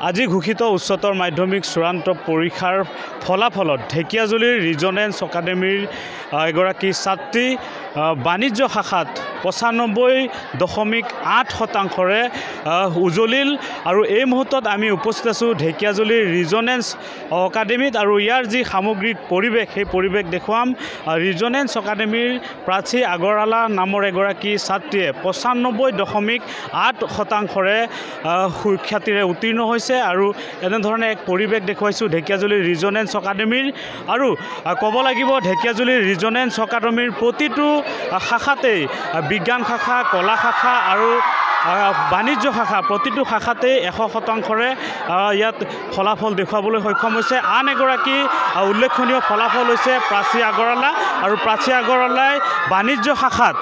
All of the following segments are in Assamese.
আজি ঘোষিত উচ্চতৰ মাধ্যমিক চূড়ান্ত পৰীক্ষাৰ ফলাফলত ঢেকিয়াজুলিৰ ৰিজনেন্স একাডেমীৰ এগৰাকী ছাত্ৰী বাণিজ্য শাখাত 95.8%ৰে উজলিল আৰু এই মুহূৰ্তত আমি উপস্থিত আছোঁ ঢেকিয়াজুলিৰ ৰিজনেন্স একাডেমীত আৰু ইয়াৰ যি সামগ্ৰিক পৰিৱেশ সেই পৰিৱেশ দেখুৱাম। ৰিজনেন্স একাডেমীৰ প্ৰাচী আগৰৱালা নামৰ এগৰাকী ছাত্ৰীয়ে 95.8%ৰে সুখ্যাতিৰে উত্তীৰ্ণ হৈছে আৰু এনেধৰণে এক পৰিৱেশ দেখুৱাইছোঁ ঢেকিয়াজুলিৰ ৰিজনেন্স একাডেমীৰ। আৰু ক'ব লাগিব ঢেকিয়াজুলিৰ ৰিজনেন্স একাডেমীৰ প্ৰতিটো শাখাতেই বিজ্ঞান শাখা, কলা শাখা আৰু বাণিজ্য শাখা প্ৰতিটো শাখাতেই 100%ৰে ইয়াত ফলাফল দেখুৱাবলৈ সক্ষম হৈছে। আন এগৰাকী উল্লেখনীয় ফলাফল হৈছে প্ৰাচী আগৰৱালা আৰু প্ৰাচী আগৰৱালাই বাণিজ্য শাখাত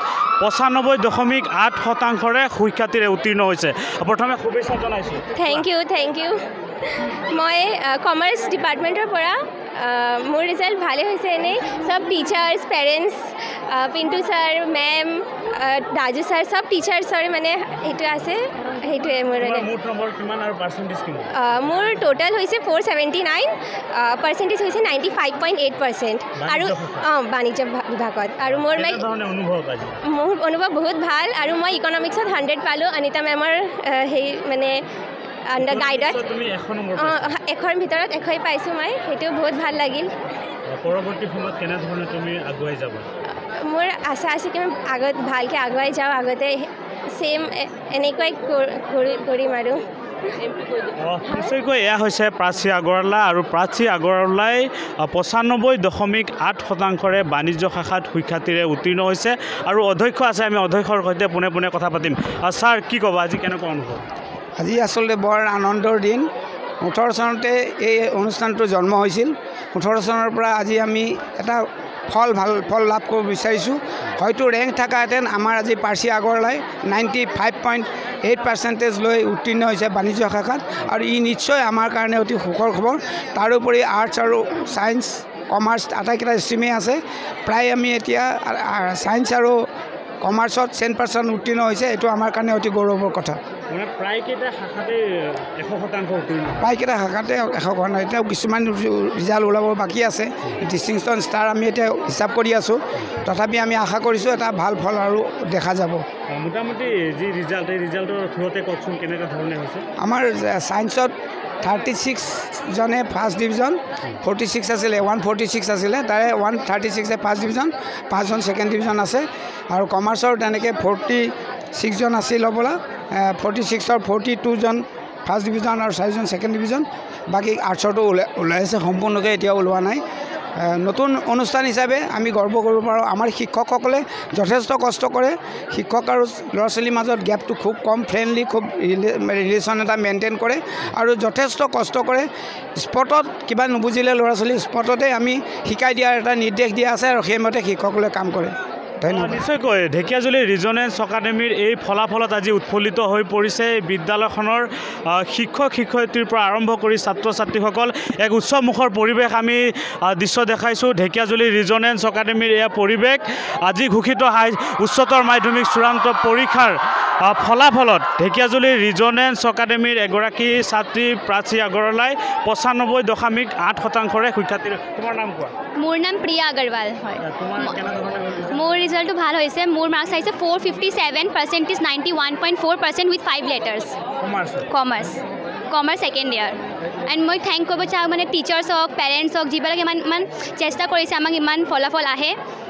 95.8%ৰে সুখ্যাতিৰে উত্তীৰ্ণ হৈছে। প্ৰথমে শুভেচ্ছা জনাইছোঁ। Thank U. মই কমাৰ্চ ডিপাৰ্টমেণ্টৰ পৰা মোৰ ৰিজাল্ট ভালে হৈছে। এনেই চব teachers, parents, Pintu sir, ma'am, Raju sir, চব টিচাৰ্ছৰ মানে সেইটো আছে। সেইটোৱে মোৰ মোৰ টোটেল হৈছে 479, পাৰ্চেণ্টেজ হৈছে 95.8% আৰু বাণিজ্য বিভাগত। আৰু মোৰ অনুভৱ বহুত ভাল আৰু মই ইকনমিক্সত 100 পালোঁ অনিতা মেমৰ সেই মানে আণ্ডাৰ গাইডত। 100ৰ ভিতৰত 100 পাইছোঁ মই, সেইটো বহুত ভাল লাগিল। পৰৱৰ্তী সময়ত কেনেধৰণে তুমি আগুৱাই যাবা? মোৰ আশা আছে কি মই আগত ভালকৈ আগুৱাই যাওঁ, আগতে ছেইম এনেকুৱাই কৰিম আৰু নিশ্চয়কৈ এয়া হৈছে প্ৰাচী আগৰৱালা আৰু প্ৰাচী আগৰৱালাই 95.8%ৰে বাণিজ্য শাখাত সুখ্যাতিৰে উত্তীৰ্ণ হৈছে। আৰু অধ্যক্ষ আছে, আমি অধ্যক্ষৰ সৈতে পোনে কথা পাতিম। ছাৰ, কি ক'ব আজি কেনেকুৱা অনুভৱ? আজি আচলতে বৰ আনন্দৰ দিন। 18 চনতে এই অনুষ্ঠানটো জন্ম হৈছিল। 18 চনৰ পৰা আজি আমি এটা ভাল ফল লাভ কৰিব বিচাৰিছোঁ। হয়তো ৰেংক থকাহেঁতেন আমাৰ আজি প্ৰাচী আগৰৱালাই 95.8% লৈ উত্তীৰ্ণ হৈছে বাণিজ্য শাখাত, আৰু ই নিশ্চয় আমাৰ কাৰণে অতি সুখৰ খবৰ। তাৰোপৰি আৰ্টছ আৰু ছায়েন্স, কমাৰ্চ আটাইকেইটা ষ্ট্ৰীমেই আছে। প্ৰায় আমি এতিয়া ছায়েন্স আৰু কমাৰ্চত 100% উত্তীৰ্ণ হৈছে। এইটো আমাৰ কাৰণে অতি গৌৰৱৰ কথা। প্ৰায়কেইটা শাখাতে 100% উত্তীৰ্ণ, প্ৰায়কেইটা শাখাতে 100%। এতিয়াও কিছুমান ৰিজাল্ট ওলাব বাকী আছে। ডিষ্টিংশ্যন ষ্টাৰ আমি এতিয়া হিচাপ কৰি আছোঁ। তথাপি আমি আশা কৰিছোঁ এটা ভাল ফল আৰু দেখা যাব। মোটামুটি যি ৰিজাল্ট, এই ৰিজাল্টৰ থ্ৰুতে কওকচোন কেনেকুৱা ধৰণে হৈছে? আমাৰ ছায়েন্সত 36 জনে ফাৰ্ষ্ট ডিভিজন, 46 আছিলে, 146 আছিলে, তাৰে 136 ফাৰ্ষ্ট ডিভিজন, 5 জন ছেকেণ্ড ডিভিজন আছে। আৰু কমাৰ্চৰ তেনেকৈ 46 জন আছিল হ'বলা, 46ৰ 42 জন ফাৰ্ষ্ট ডিভিজন আৰু 4 জন ছেকেণ্ড ডিভিজন। বাকী আৰ্টছৰটো ওলাই আছে, সম্পূৰ্ণকৈ এতিয়া ওলোৱা নাই। নতুন অনুষ্ঠান হিচাপে আমি গৰ্ব কৰিব পাৰোঁ। আমাৰ শিক্ষকসকলে যথেষ্ট কষ্ট কৰে। শিক্ষক আৰু ল'ৰা ছোৱালীৰ মাজত গেপটো খুব কম, ফ্ৰেণ্ডলি, খুব ৰিলেশ্যন এটা মেইনটেইন কৰে আৰু যথেষ্ট কষ্ট কৰে। স্পটত কিবা নুবুজিলে ল'ৰা ছোৱালী স্পটতে আমি শিকাই দিয়াৰ এটা নিৰ্দেশ দিয়া আছে আৰু সেইমতে শিক্ষকসকলে কাম কৰে। নিশ্চয়কৈ ঢেকিয়াজুলিৰ ৰিজনেন্স একাডেমীৰ এই ফলাফলত আজি উৎফুল্লিত হৈ পৰিছে বিদ্যালয়খনৰ শিক্ষক শিক্ষয়িত্ৰীৰ পৰা আৰম্ভ কৰি ছাত্ৰ ছাত্ৰীসকল। এক উৎসৱমুখৰ পৰিৱেশ আমি দৃশ্য দেখাইছোঁ। ঢেকিয়াজুলিৰ ৰিজনেন্স একাডেমীৰ এয়া পৰিৱেশ। আজি ঘোষিত উচ্চতৰ মাধ্যমিক চূড়ান্ত পৰীক্ষাৰ ফলাফলত ঢেকিয়াজুলিৰ ৰিজনেন্স একাডেমীৰ এগৰাকী ছাত্ৰী প্ৰাচী আগৰৱালাই 95.8%ৰে সুখ্যাতিৰে। তোমাৰ নাম কোৱা? মোৰ নাম প্ৰিয়া আগৰৱাল হয়। মোৰ ৰিজাল্টটো ভাল হৈছে। মোৰ মাৰ্কছ আহিছে 457, percentage 91.4% with 5 letters. Commerce second year. And মই থেংক কৰিব চাওঁ মানে টিচাৰ্ছ হওক, পেৰেণ্টছ হওক, যিবিলাক ইমান চেষ্টা কৰিছে আমাক ইমান ফলাফল আহে।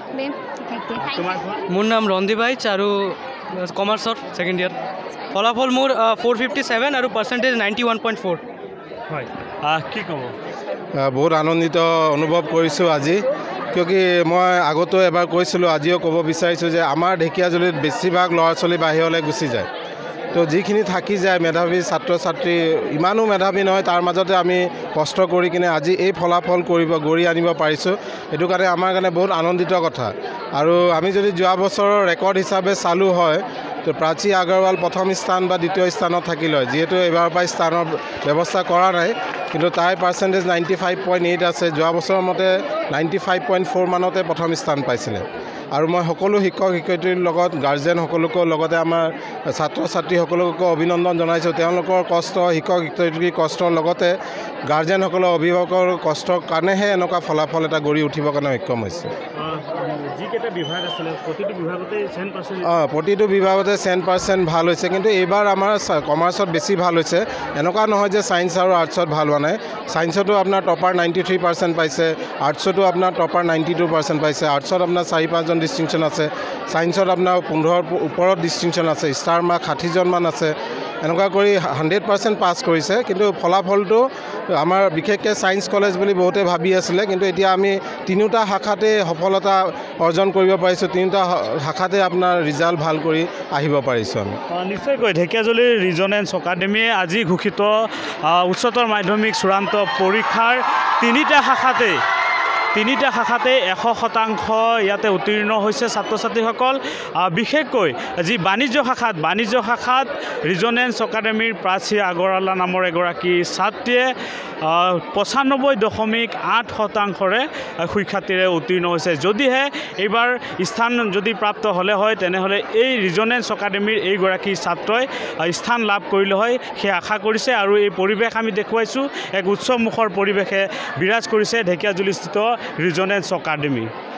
মোৰ নাম ৰন্দীপ বাইচ আৰু কমাৰ্চৰ ছেকেণ্ড ইয়াৰ। ফলাফল মোৰ 457 আৰু পাৰ্চেণ্টেজ 91.4। হয়, কি ক'ব? বহুত আনন্দিত অনুভৱ কৰিছোঁ আজি, কিয়কি মই আগতো এবাৰ কৈছিলোঁ, আজিও ক'ব বিচাৰিছোঁ যে আমাৰ ঢেকিয়াজুলিত বেছিভাগ ল'ৰা ছোৱালী বাহিৰলৈ গুচি যায়। তো যিখিনি থাকি যায় মেধাৱী ছাত্ৰ ছাত্ৰী, ইমানো মেধাৱী নহয়, তাৰ মাজতে আমি কষ্ট কৰি কিনে আজি এই ফলাফল গঢ়ি আনিব পাৰিছোঁ। সেইটো কাৰণে আমাৰ কাৰণে বহুত আনন্দিত কথা। আৰু আমি যদি যোৱা বছৰৰ ৰেকৰ্ড হিচাপে চালোঁ হয়, তো প্ৰাচী আগৰৱাল প্ৰথম স্থান বা দ্বিতীয় স্থানত থাকিল হয়। যিহেতু এইবাৰৰ পৰা স্থানৰ ব্যৱস্থা কৰা নাই, কিন্তু তাইৰ পাৰ্চেণ্টেজ 95.8 আছে। যোৱা বছৰৰ মতে 95.4 মানতে প্ৰথম স্থান পাইছিলে। আৰু মই সকলো শিক্ষক শিক্ষয়িত্ৰীৰ লগত গাৰ্জেন সকলোকৰ লগতে আমাৰ ছাত্ৰ ছাত্ৰীসকলকো অভিনন্দন জনাইছোঁ। তেওঁলোকৰ কষ্ট, শিক্ষক শিক্ষয়িত্ৰীৰ কষ্টৰ লগতে গাৰ্জেনসকলৰ অভিভাৱকৰ কষ্টৰ কাৰণেহে এনেকুৱা ফলাফল এটা গঢ়ি উঠিবৰ কাৰণে সক্ষম হৈছে। যিকেইটা বিভাগ আছিলে প্ৰতিটো বিভাগতে 100%? প্ৰতিটো বিভাগতে 100% ভাল হৈছে, কিন্তু এইবাৰ আমাৰ কমাৰ্চত বেছি ভাল হৈছে। এনেকুৱা নহয় যে ছায়েন্স আৰু আৰ্টছত ভাল হোৱা নাই। ছায়েন্সতো আপোনাৰ টপাৰ 93% পাইছে, আৰ্টছতো আপোনাৰ টপাৰ 92% পাইছে, আৰ্টছত আপোনাৰ 4-5জন ডিষ্টিংশ্যন আছে, ছায়েন্সত আপোনাৰ 15ৰ ওপৰত ডিষ্টিংশ্যন আছে, ষ্টাৰ মাৰ্ক 60জনমান আছে। এনেকুৱা কৰি 100% পাছ কৰিছে। কিন্তু ফলাফলটো আমাৰ বিশেষকৈ ছায়েন্স কলেজ বুলি বহুতে ভাবি আছিলে, কিন্তু এতিয়া আমি তিনিওটা শাখাতে সফলতা অৰ্জন কৰিব পাৰিছোঁ। তিনিওটা শাখাতে আপোনাৰ ৰিজাল্ট ভাল কৰি আহিব পাৰিছোঁ আমি। নিশ্চয়কৈ ঢেকীয়াজুলিৰ ৰিজনেন্স একাডেমীয়ে আজি ঘোষিত উচ্চতৰ মাধ্যমিক চূড়ান্ত পৰীক্ষাৰ তিনিটা শাখাতে 100% ইয়াতে উত্তীৰ্ণ হৈছে ছাত্ৰ ছাত্ৰীসকল। বিশেষকৈ যি বাণিজ্য শাখাত ৰিজনেন্স একাডেমীৰ প্ৰাচী আগৰৱালা নামৰ এগৰাকী ছাত্ৰীয়ে 95.8%ৰে সুখ্যাতিৰে উত্তীৰ্ণ হৈছে। যদিহে এইবাৰ স্থান যদি প্ৰাপ্ত হ'লে হয় তেনেহ'লে এই ৰিজনেন্স একাডেমীৰ এইগৰাকী ছাত্ৰই স্থান লাভ কৰিলে হয় সেই আশা কৰিছে। আৰু এই পৰিৱেশ আমি দেখুৱাইছোঁ, এক উৎসৱমুখৰ পৰিৱেশে বিৰাজ কৰিছে ঢেকীয়াজুলিস্থিত ৰিজনেন্স একাডেমী।